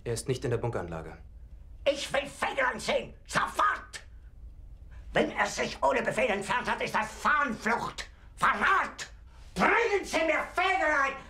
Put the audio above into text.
Er ist nicht in der Bunkeranlage. Ich will Fegelein sehen! Sofort! Wenn er sich ohne Befehl entfernt hat, ist das Fahnenflucht! Verrat! Bringen Sie mir Fegelein!